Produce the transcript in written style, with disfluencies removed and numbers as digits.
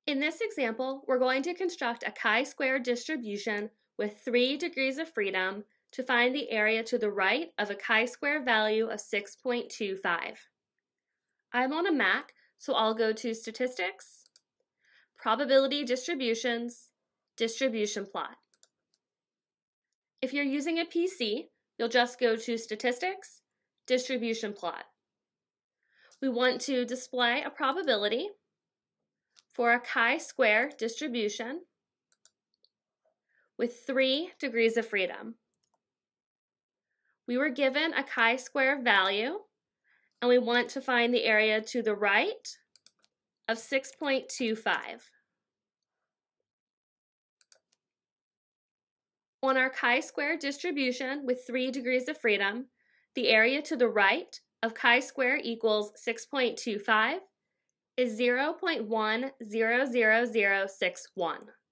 In this example, we're going to construct a chi-square distribution with 3 degrees of freedom to find the area to the right of a chi-square value of 6.25. I'm on a Mac, so I'll go to Statistics, Probability Distributions, Distribution Plot. If you're using a PC, you'll just go to Statistics, Distribution Plot. We want to display a probability for a chi-square distribution with 3 degrees of freedom. We were given a chi-square value, and we want to find the area to the right of 6.25. On our chi-square distribution with 3 degrees of freedom, the area to the right of chi-square equals 6.25 is 0.10061.